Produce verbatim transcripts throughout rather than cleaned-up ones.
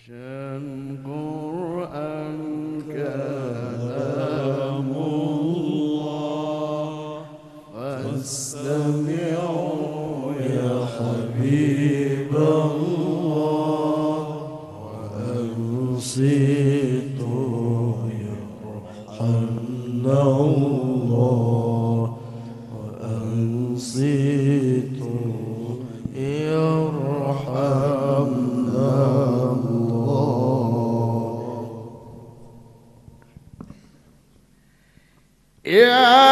عشان قرآن كلام الله فاستمعوا يا حبيب الله وأنصتوا يرحمنا الله وأنصتوا يرحمنا الله. يا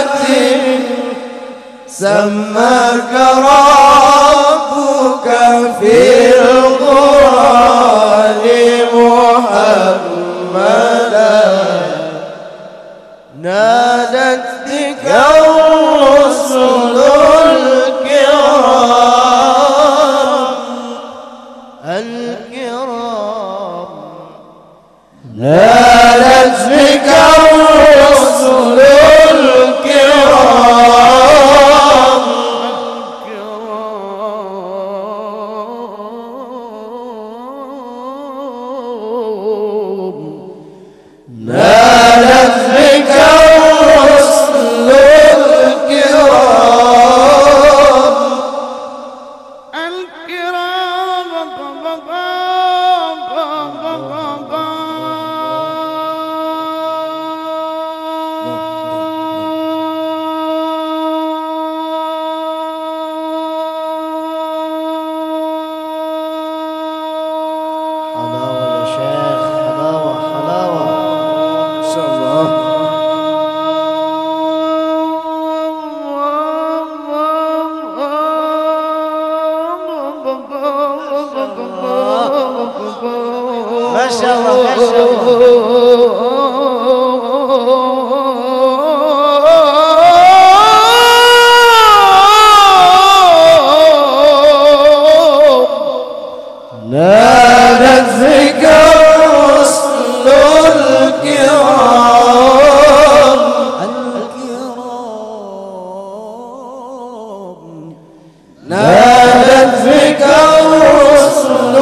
سماك ربك في القرآن محمدا نادت بك الرسل الكرام الكرام نادت بك الرسل الكرام نادت بك الرسل الكرام ما شاء الله ما شاء الله نادت بك الرسل الكرام الكرام نادت بك الرسل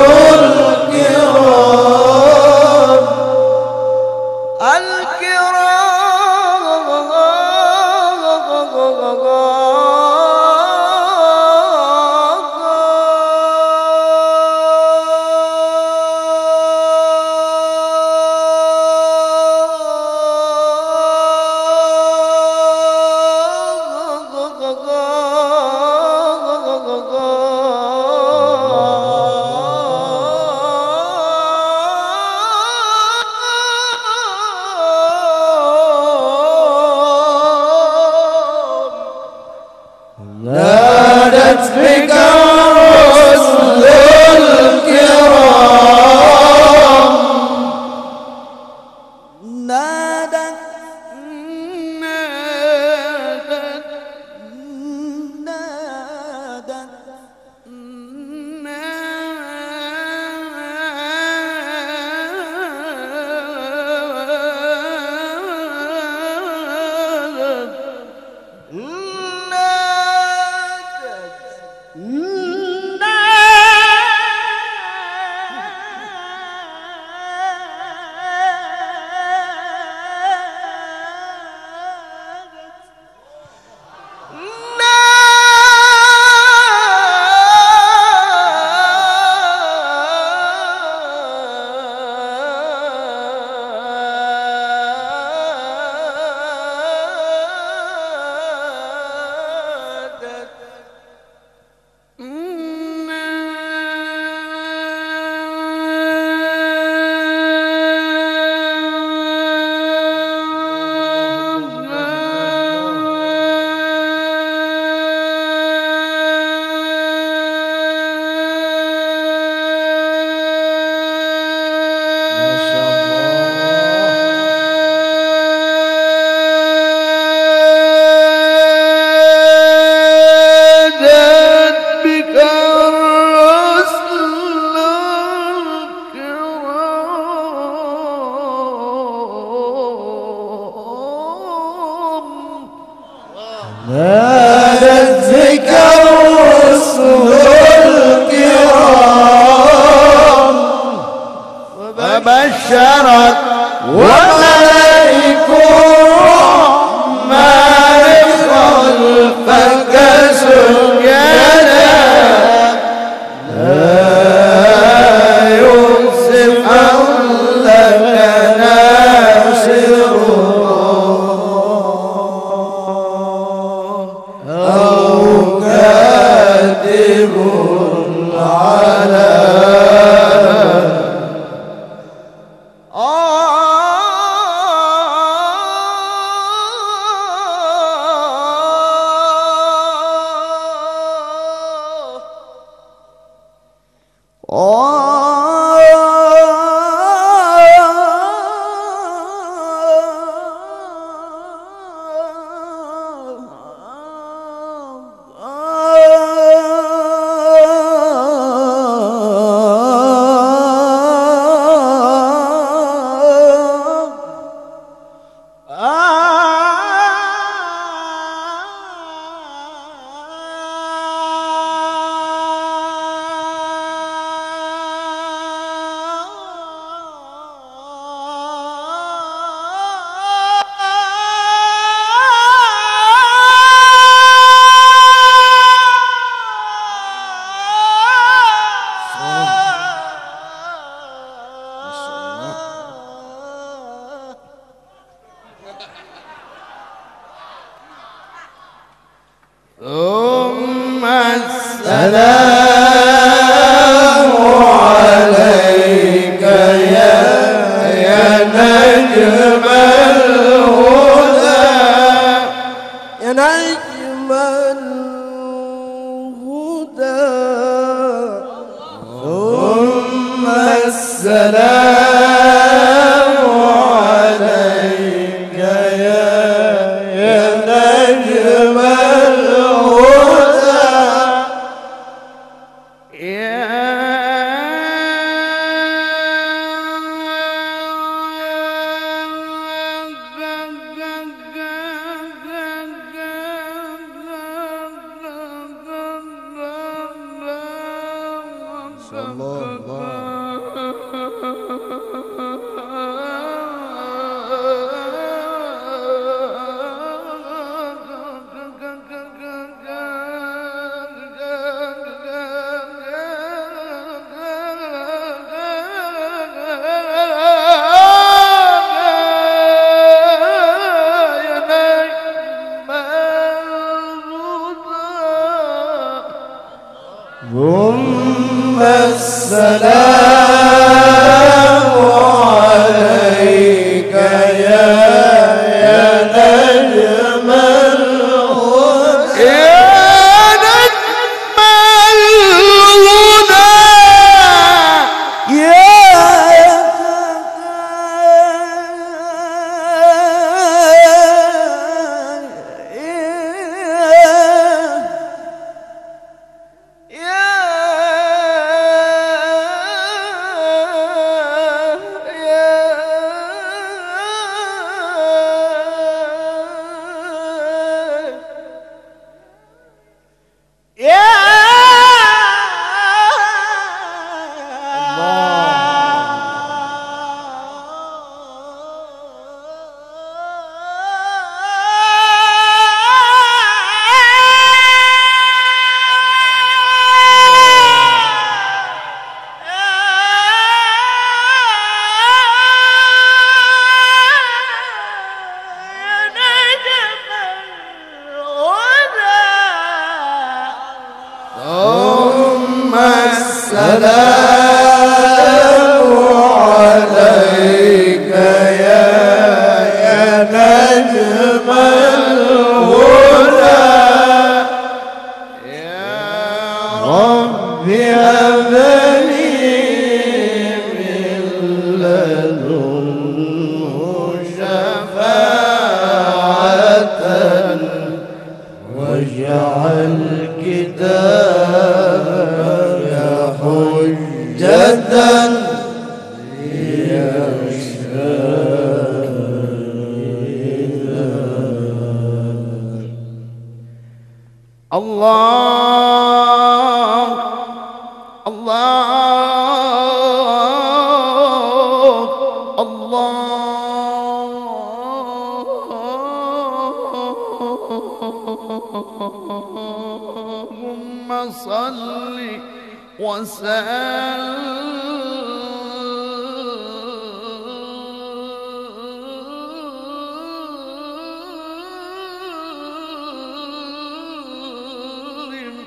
الكرام نادت بك الرسل الكرام نادت نادت نادت بك الرسل الكرام وبشرت وملائك الرحمن خلفك سجدا لا يكسف لك ناصر أو كاتب على ثم السلام عليك يا يا نجم الهدى يا نجم الهدى ثم السلام عليك يا يا نجم الهدى ثم السلام عليك يا يا نجم الهدى يا نجم الهدى يا ثم السلام عليك يا يا نجم الهدى يا رب هب لي من لدنه شفاعة واجعل كتابك حجة يا الله الله اللهم صل وسلم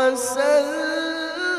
وسلم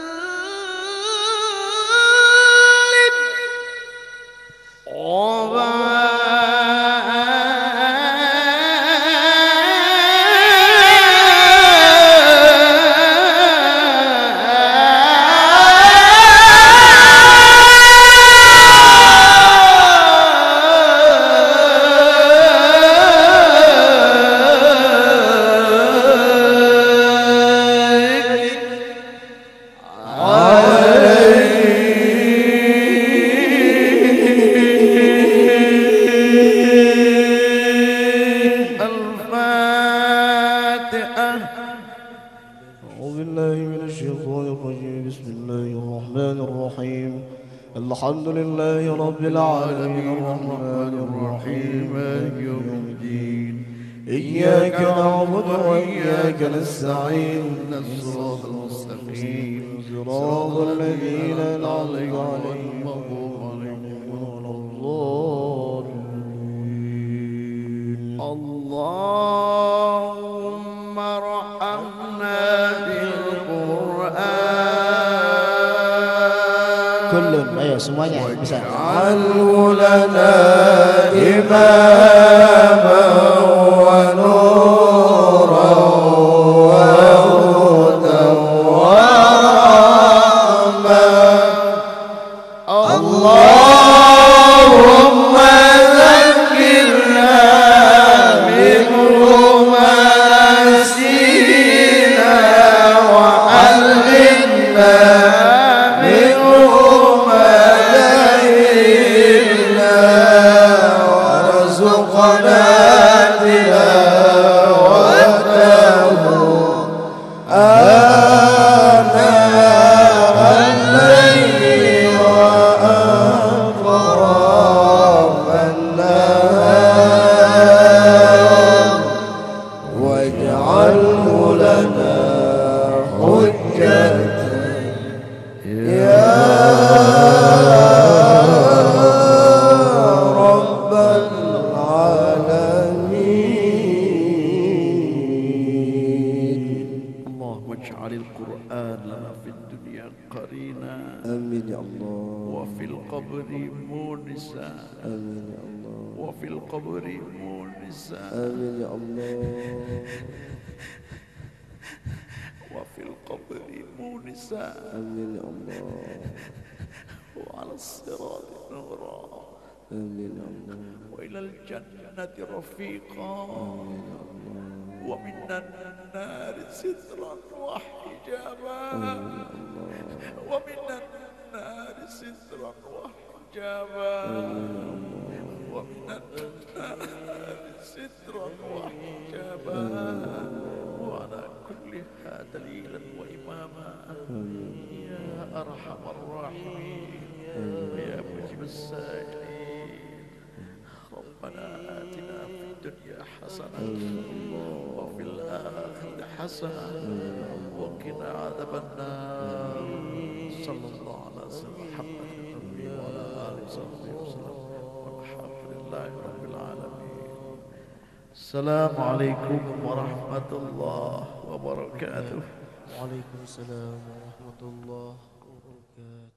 الحمد لله رب العالمين الرحمن الرحيم مالك يوم الدين إياك نعبد وإياك نستعين الصراط المستقيم صراط الذين أنعمت عليهم المغضوب عليهم ولا الضالين اللهم ارحمنا بالقرآن كل ayo semuanya bisa واجعله لنا إماما ونورا وهدى ورحمة اللهم ذكرنا منه ما نسينا وعلمنا منه ما جهلنا وارزقنا تلاوته آناء الليل وأطراف النهار واجعله لنا حجة يا رب العالمين اللهم اجعل القرآن لنا في الدنيا قرينا آمين يا الله وفي القبر مونسا آمين يا الله وفي القبر مونسا آمين يا الله وفي القبر مونسا آمين يا الله وعلى الصراط نورا آمين يا الله وإلى الجنة رفيقا ومن النار سترا وحجابا ومن النار سترا وحجابا ومن النار سترا وحجابا وعلى كلها دليلا وإماما يا أرحم الراحمين يا مجيب السائلين ربنا آتنا في الدنيا حسنة وفي الآخرة حسنة وقنا عذاب النار صلى الله على سيدنا محمد وعلى آله وصحبه وسلم والحمد لله رب العالمين. السلام عليكم ورحمة الله وبركاته. وعليكم السلام ورحمة الله وبركاته.